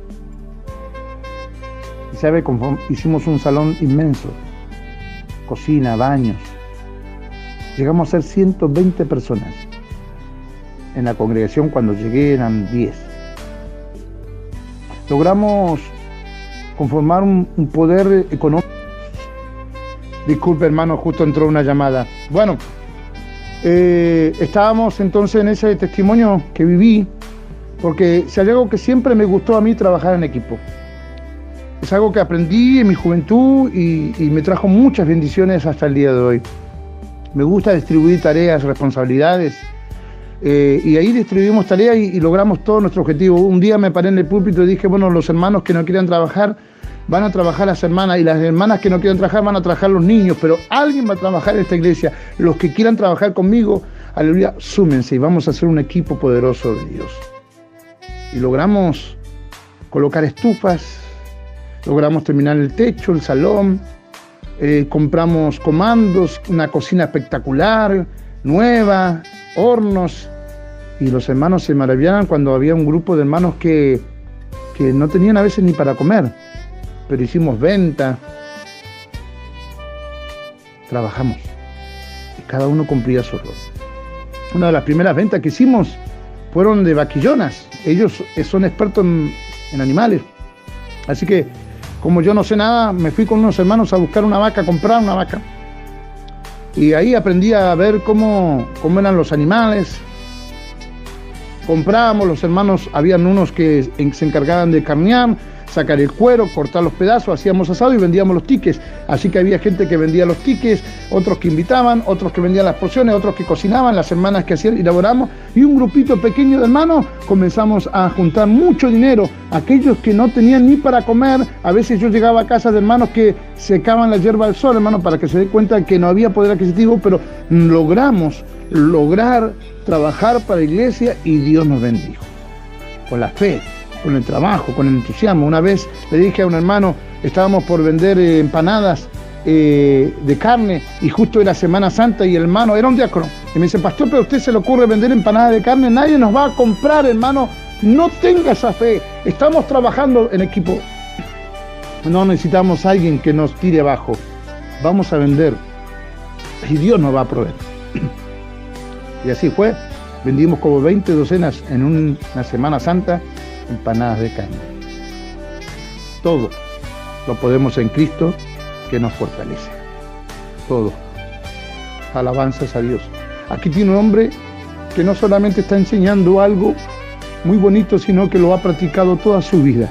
Y sabe, hicimos un salón inmenso, cocina, baños. Llegamos a ser 120 personas. En la congregación cuando llegué eran 10. Logramos conformar un poder económico. Disculpe, hermano, justo entró una llamada. Bueno, estábamos entonces en ese testimonio que viví, porque si hay algo que siempre me gustó a mí, trabajar en equipo. Es algo que aprendí en mi juventud y me trajo muchas bendiciones hasta el día de hoy. Me gusta distribuir tareas, responsabilidades, y ahí distribuimos tareas y logramos todo nuestro objetivo. Un día me paré en el púlpito y dije, bueno, los hermanos que no quieran trabajar, van a trabajar las hermanas, y las hermanas que no quieran trabajar, van a trabajar los niños, pero alguien va a trabajar en esta iglesia. Los que quieran trabajar conmigo, aleluya, súmense y vamos a hacer un equipo poderoso de Dios. Y logramos colocar estufas, logramos terminar el techo, el salón, compramos comandos, una cocina espectacular, nueva, hornos, y los hermanos se maravillaban cuando había un grupo de hermanos que no tenían a veces ni para comer, pero hicimos venta, trabajamos, y cada uno cumplía su rol. Una de las primeras ventas que hicimos fueron de vaquillonas. Ellos son expertos en animales, así que como yo no sé nada, me fui con unos hermanos a buscar una vaca, a comprar una vaca. Y ahí aprendí a ver cómo eran los animales. Comprábamos, los hermanos, habían unos que se encargaban de carnear, sacar el cuero, cortar los pedazos, hacíamos asado y vendíamos los tickets. Así que había gente que vendía los tickets, otros que invitaban, otros que vendían las porciones, otros que cocinaban, las hermanas que hacían, elaboramos. Y un grupito pequeño de hermanos comenzamos a juntar mucho dinero. Aquellos que no tenían ni para comer, a veces yo llegaba a casa de hermanos que secaban la hierba al sol, hermano, para que se den cuenta que no había poder adquisitivo, pero logramos trabajar para la iglesia y Dios nos bendijo. Con la fe, con el trabajo, con el entusiasmo. Una vez le dije a un hermano, estábamos por vender empanadas de carne y justo era Semana Santa y el hermano era un diácono. Y me dice, pastor, pero a usted se le ocurre vender empanadas de carne, nadie nos va a comprar, hermano, no tenga esa fe, estamos trabajando en equipo. No necesitamos a alguien que nos tire abajo, vamos a vender y Dios nos va a proveer. Y así fue, vendimos como 20 docenas en una Semana Santa, empanadas de carne. Todo lo podemos en Cristo que nos fortalece. Todo. Alabanzas a Dios. Aquí tiene un hombre que no solamente está enseñando algo muy bonito, sino que lo ha practicado toda su vida.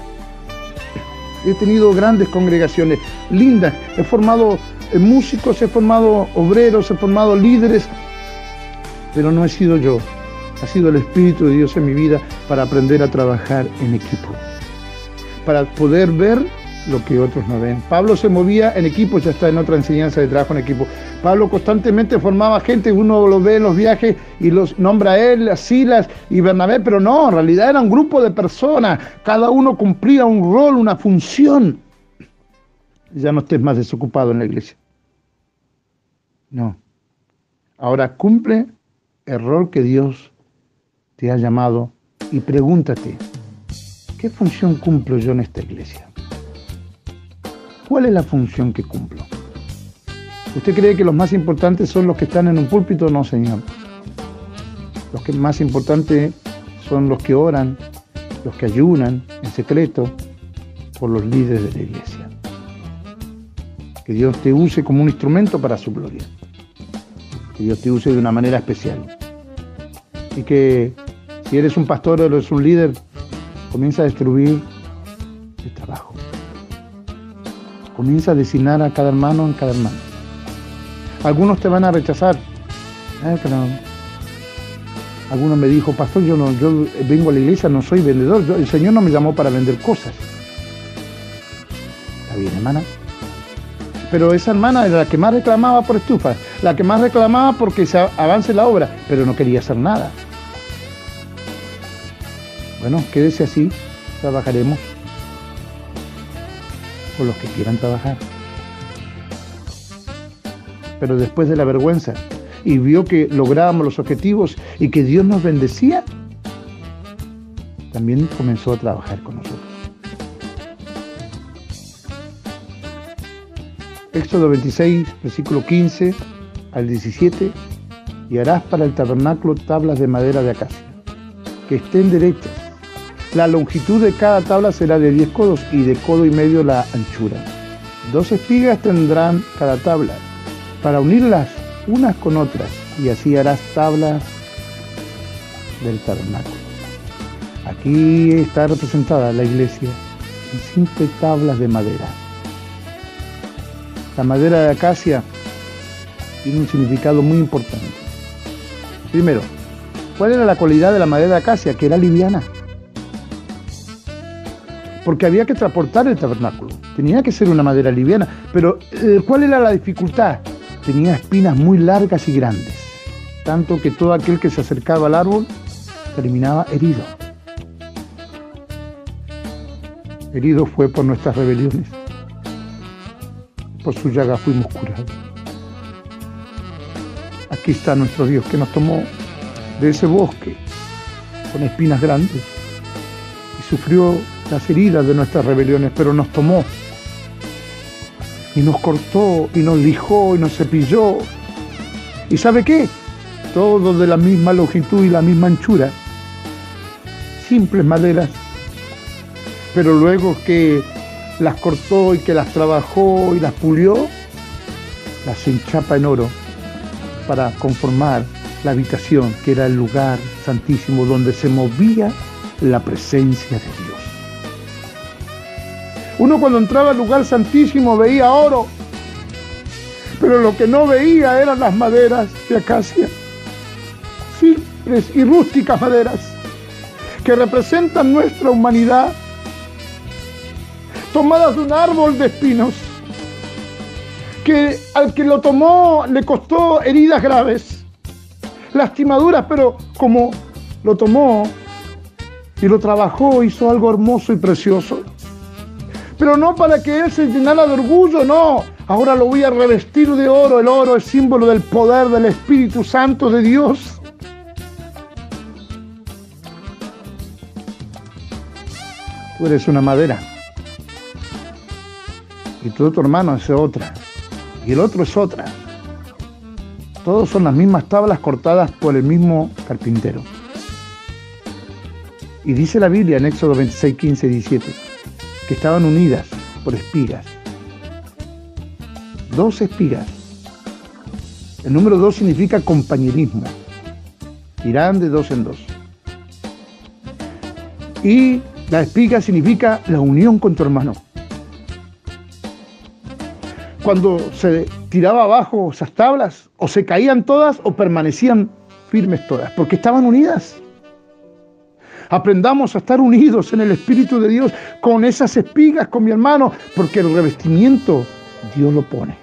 He tenido grandes congregaciones lindas, he formado músicos, he formado obreros, he formado líderes, pero no he sido yo. Ha sido el Espíritu de Dios en mi vida para aprender a trabajar en equipo, para poder ver lo que otros no ven. Pablo se movía en equipo, ya está en otra enseñanza de trabajo en equipo. Pablo constantemente formaba gente, uno lo ve en los viajes y los nombra a él, a Silas y Bernabé, pero no, en realidad era un grupo de personas, cada uno cumplía un rol, una función. Ya no estés más desocupado en la iglesia. No. Ahora cumple el rol que Dios te ha llamado y pregúntate, ¿qué función cumplo yo en esta iglesia? ¿Cuál es la función que cumplo? ¿Usted cree que los más importantes son los que están en un púlpito? No, señor. Los que más importantes son los que oran, los que ayunan en secreto por los líderes de la iglesia. Que Dios te use como un instrumento para su gloria. Que Dios te use de una manera especial. Y que si eres un pastor o eres un líder, comienza a distribuir el trabajo. Comienza a designar a cada hermano en cada hermano. Algunos te van a rechazar. Algunos me dijo, pastor, yo vengo a la iglesia, no soy vendedor. El Señor no me llamó para vender cosas. ¿Está bien, hermana? Pero esa hermana era la que más reclamaba por estufas, la que más reclamaba porque se avance la obra, pero no quería hacer nada. Bueno, quédese así, trabajaremos por los que quieran trabajar. Pero después de la vergüenza y vio que lográbamos los objetivos y que Dios nos bendecía, también comenzó a trabajar con nosotros. Éxodo 26, versículo 15 al 17, y harás para el tabernáculo tablas de madera de acacia, que estén derechas. La longitud de cada tabla será de 10 codos y de codo y medio la anchura. 2 espigas tendrán cada tabla, para unirlas unas con otras, y así harás tablas del tabernáculo. Aquí está representada la iglesia en simples tablas de madera. La madera de acacia tiene un significado muy importante. Primero, ¿cuál era la cualidad de la madera de acacia? Que era liviana. Porque había que transportar el tabernáculo. Tenía que ser una madera liviana. Pero, ¿cuál era la dificultad? Tenía espinas muy largas y grandes. Tanto que todo aquel que se acercaba al árbol terminaba herido. Herido fue por nuestras rebeliones. Por su llaga fuimos curados. Aquí está nuestro Dios que nos tomó de ese bosque con espinas grandes y sufrió las heridas de nuestras rebeliones, pero nos tomó y nos cortó y nos lijó y nos cepilló. ¿Y sabe qué? Todo de la misma longitud y la misma anchura. Simples maderas, pero luego que las cortó y que las trabajó y las pulió, las enchapa en oro para conformar la habitación, que era el lugar santísimo donde se movía la presencia de Dios. Uno cuando entraba al lugar santísimo veía oro, pero lo que no veía eran las maderas de acacia, simples y rústicas maderas que representan nuestra humanidad, tomadas de un árbol de espinos, que al que lo tomó le costó heridas graves, lastimaduras, pero como lo tomó y lo trabajó, hizo algo hermoso y precioso. Pero no para que él se llenara de orgullo, no. Ahora lo voy a revestir de oro. El oro es símbolo del poder del Espíritu Santo de Dios. Tú eres una madera. Y tu otro hermano es otra, y el otro es otra. Todos son las mismas tablas cortadas por el mismo carpintero. Y dice la Biblia en Éxodo 26, 15 y 17, que estaban unidas por espigas. 2 espigas. El número 2 significa compañerismo. Irán de 2 en 2. Y la espiga significa la unión con tu hermano. Cuando se tiraba abajo esas tablas, o se caían todas o permanecían firmes todas, porque estaban unidas. Aprendamos a estar unidos en el Espíritu de Dios, con esas espigas, con mi hermano, porque el revestimiento Dios lo pone.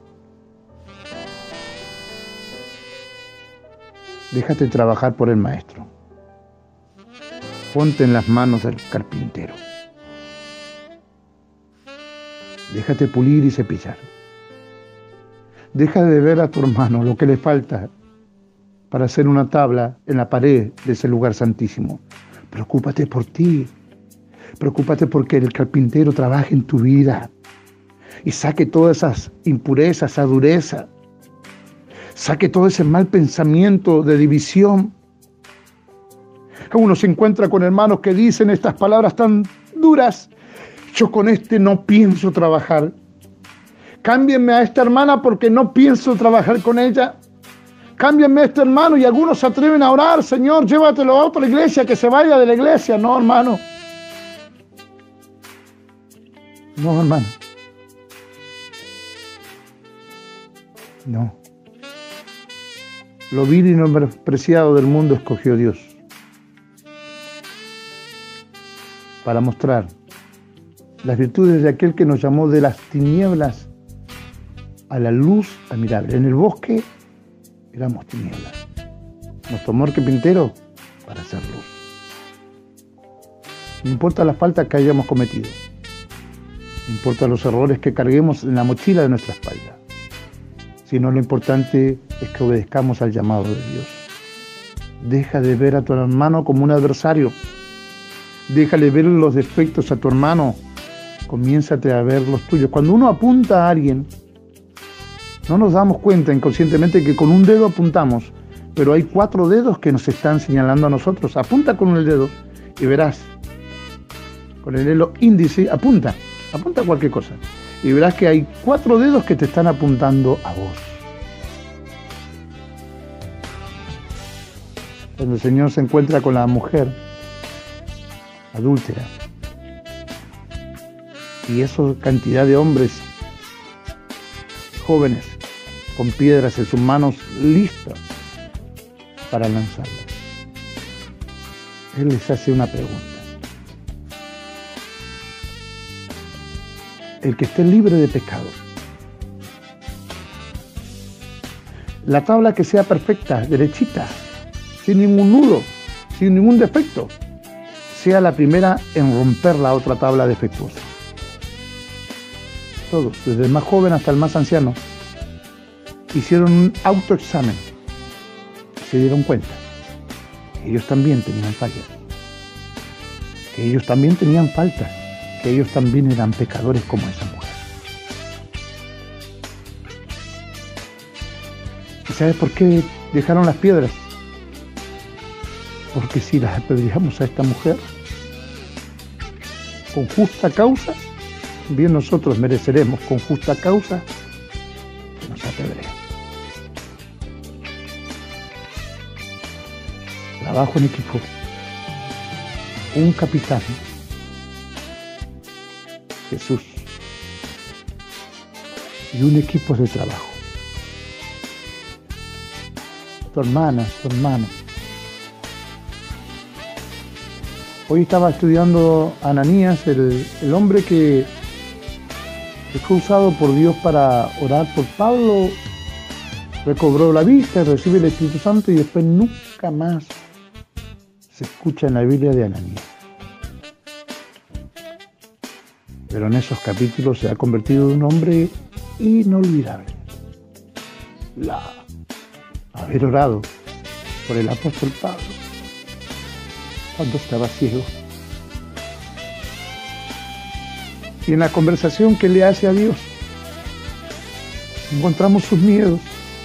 Déjate trabajar por el Maestro. Ponte en las manos del carpintero. Déjate pulir y cepillar. Deja de ver a tu hermano lo que le falta para hacer una tabla en la pared de ese lugar santísimo. Preocúpate por ti. Preocúpate porque el carpintero trabaje en tu vida y saque todas esas impurezas, esa dureza. Saque todo ese mal pensamiento de división. Uno se encuentra con hermanos que dicen estas palabras tan duras. Yo con este no pienso trabajar. Cámbienme a esta hermana porque no pienso trabajar con ella. Cámbienme a este hermano, y algunos se atreven a orar: Señor, llévatelo a otra iglesia, que se vaya de la iglesia. No, hermano. No, hermano. No. Lo vil y menospreciado del mundo escogió Dios para mostrar las virtudes de aquel que nos llamó de las tinieblas a la luz admirable. En el bosque éramos tinieblas. Nos tomó el carpintero para hacer luz. No importa las faltas que hayamos cometido. No importa los errores que carguemos en la mochila de nuestra espalda. Sino lo importante es que obedezcamos al llamado de Dios. Deja de ver a tu hermano como un adversario. Déjale ver los defectos a tu hermano. Comiénzate a ver los tuyos. Cuando uno apunta a alguien, no nos damos cuenta inconscientemente que con un dedo apuntamos, pero hay 4 dedos que nos están señalando a nosotros. Apunta con el dedo y verás. Con el dedo índice, apunta a cualquier cosa. Y verás que hay 4 dedos que te están apuntando a vos. Cuando el Señor se encuentra con la mujer adúltera, y esa cantidad de hombres jóvenes con piedras en sus manos listas para lanzarlas, Él les hace una pregunta. El que esté libre de pecado, la tabla que sea perfecta, derechita, sin ningún nudo, sin ningún defecto, sea la primera en romper la otra tabla defectuosa. Todos, desde el más joven hasta el más anciano, hicieron un autoexamen. Se dieron cuenta que ellos también tenían fallas, que ellos también tenían faltas, que ellos también eran pecadores como esa mujer. ¿Y sabes por qué dejaron las piedras? Porque si las apedreamos a esta mujer con justa causa, bien nosotros mereceremos con justa causa que nos apedreen. Trabajo en equipo. Un capitán, Jesús, y un equipo de trabajo. Tu hermana, tu hermano. Hoy estaba estudiando a Ananías, el hombre que fue usado por Dios para orar por Pablo, recobró la vista, recibe el Espíritu Santo y después nunca más se escucha en la Biblia de Ananías. Pero en esos capítulos se ha convertido en un hombre inolvidable. Haber orado por el apóstol Pablo cuando estaba ciego. Y en la conversación que le hace a Dios, encontramos sus miedos.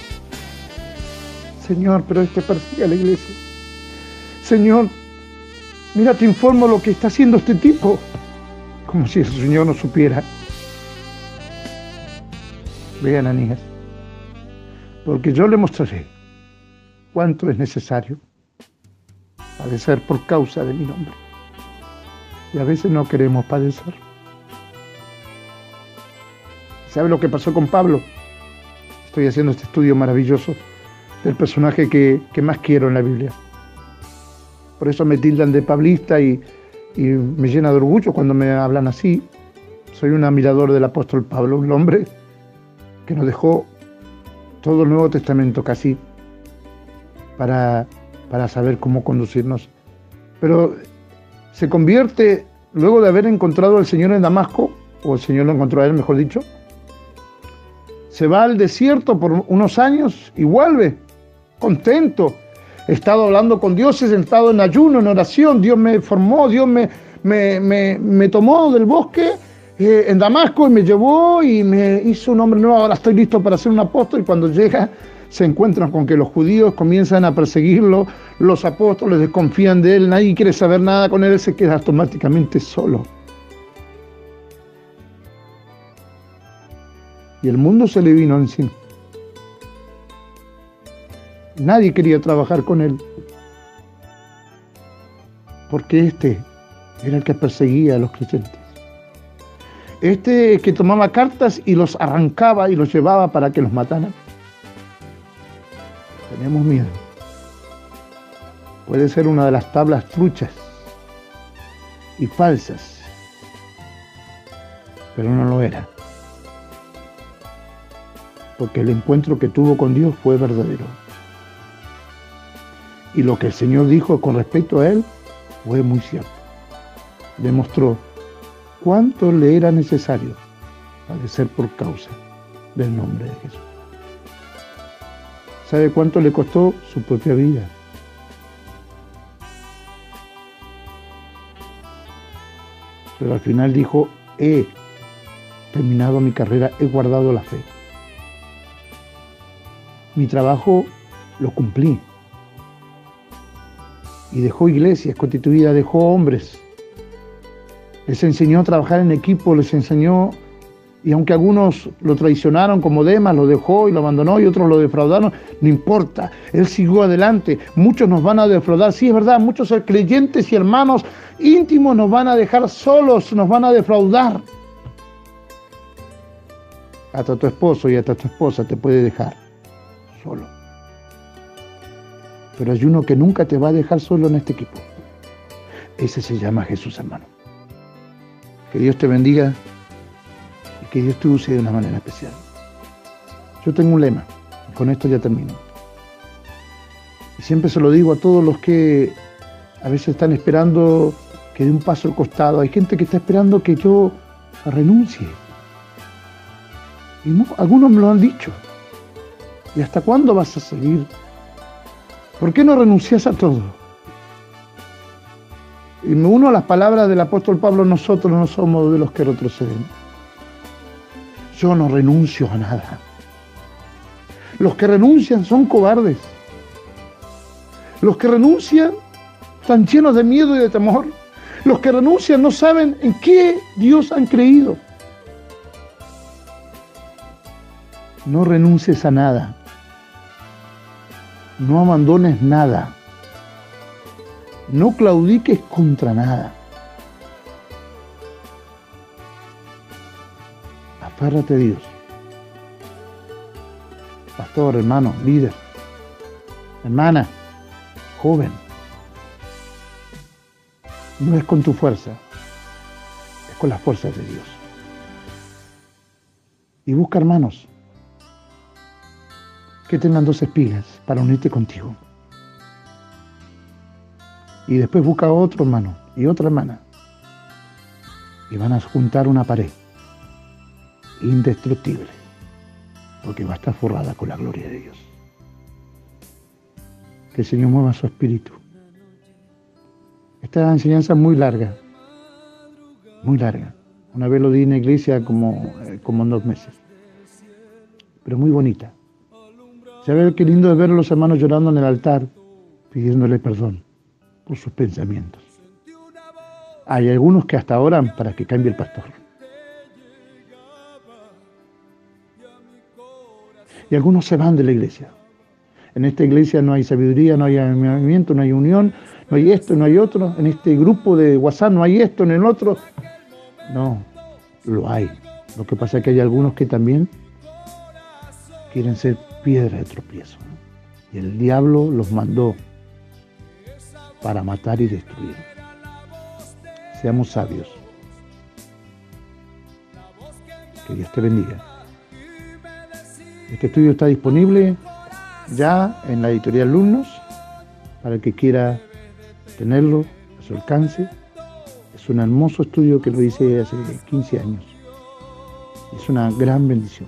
Señor, pero persigue a la iglesia. Señor, mira, te informo lo que está haciendo este tipo. Como si el Señor no supiera. Ve, Ananías, porque yo le mostraré cuánto es necesario padecer por causa de mi nombre. Y a veces no queremos padecer. ¿Sabe lo que pasó con Pablo? Estoy haciendo este estudio maravilloso del personaje que más quiero en la Biblia. Por eso me tildan de pablista y me llena de orgullo cuando me hablan así. Soy un admirador del apóstol Pablo, un hombre que nos dejó todo el Nuevo Testamento casi para saber cómo conducirnos. Pero se convierte, luego de haber encontrado al Señor en Damasco, o el Señor lo encontró a él, mejor dicho, se va al desierto por unos años y vuelve contento. He estado hablando con Dios, he estado en ayuno, en oración. Dios me formó, Dios me tomó del bosque en Damasco y me llevó y me hizo un hombre nuevo. Ahora estoy listo para ser un apóstol. Y cuando llega, se encuentran con que los judíos comienzan a perseguirlo, los apóstoles desconfían de él, nadie quiere saber nada con él, se queda automáticamente solo. Y el mundo se le vino encima. Nadie quería trabajar con él, porque este era el que perseguía a los creyentes. Este que tomaba cartas y los arrancaba y los llevaba para que los mataran. Tenemos miedo. Puede ser una de las tablas truchas y falsas, pero no lo era. porque el encuentro que tuvo con Dios fue verdadero. Y lo que el Señor dijo con respecto a él fue muy cierto. Demostró cuánto le era necesario padecer por causa del nombre de Jesús. ¿Sabe cuánto le costó? Su propia vida. Pero al final dijo, he terminado mi carrera, he guardado la fe. Mi trabajo lo cumplí. Y dejó iglesias constituidas, dejó hombres. Les enseñó a trabajar en equipo, les enseñó, y aunque algunos lo traicionaron como Demas, lo dejó y lo abandonó, y otros lo defraudaron, no importa, él siguió adelante. Muchos nos van a defraudar, sí es verdad, muchos creyentes y hermanos íntimos nos van a dejar solos, nos van a defraudar. Hasta tu esposo y hasta tu esposa te puede dejar solo. Pero hay uno que nunca te va a dejar solo en este equipo. Ese se llama Jesús, hermano. Que Dios te bendiga y que Dios te use de una manera especial. Yo tengo un lema, y con esto ya termino. Y siempre se lo digo a todos los que a veces están esperando que dé un paso al costado. Hay gente que está esperando que yo renuncie. Y no, algunos me lo han dicho. ¿Y hasta cuándo vas a seguir? ¿Por qué no renuncias a todo? Y me uno a las palabras del apóstol Pablo, nosotros no somos de los que retroceden. Yo no renuncio a nada. Los que renuncian son cobardes. Los que renuncian están llenos de miedo y de temor. Los que renuncian no saben en qué Dios han creído. No renuncies a nada. No abandones nada. No claudiques contra nada. Aférrate a Dios. Pastor, hermano, líder, hermana, joven. No es con tu fuerza, es con las fuerzas de Dios. Y busca hermanos que tengan 2 espigas para unirte contigo. Y después busca a otro hermano y otra hermana. Y van a juntar una pared indestructible, porque va a estar forrada con la gloria de Dios. Que el Señor mueva su espíritu. Esta enseñanza es muy larga, muy larga. Una vez lo di en la iglesia como en 2 meses, pero muy bonita. ¿Sabe qué lindo es ver a los hermanos llorando en el altar, pidiéndole perdón por sus pensamientos? Hay algunos que hasta oran para que cambie el pastor. Y algunos se van de la iglesia. En esta iglesia no hay sabiduría, no hay avivamiento, no hay unión, no hay esto, no hay otro. En este grupo de WhatsApp no hay esto, en el otro. No, lo hay. Lo que pasa es que hay algunos que también quieren ser piedra de tropiezo. Y el diablo los mandó para matar y destruir. Seamos sabios. Que Dios te bendiga. Este estudio está disponible ya en la editorial Lumnos para el que quiera tenerlo a su alcance. Es un hermoso estudio que lo hice hace 15 años. Es una gran bendición.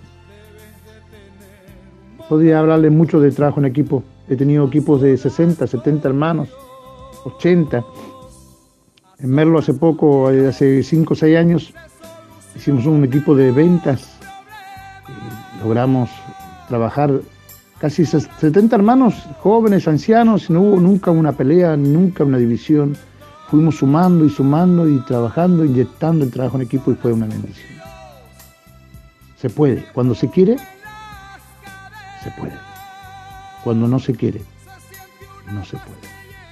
Podría hablarle mucho de trabajo en equipo. He tenido equipos de 60, 70 hermanos, 80. En Merlo hace poco, hace 5 o 6 años, hicimos un equipo de ventas y logramos trabajar casi 70 hermanos, jóvenes, ancianos, y no hubo nunca una pelea, nunca una división. Fuimos sumando y trabajando, inyectando el trabajo en equipo y fue una bendición. Se puede. Cuando se quiere, se puede. Cuando no se quiere, no se puede.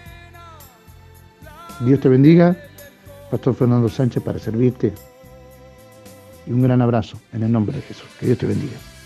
Dios te bendiga. Pastor Fernando Sánchez para servirte. Y un gran abrazo en el nombre de Jesús. Que Dios te bendiga.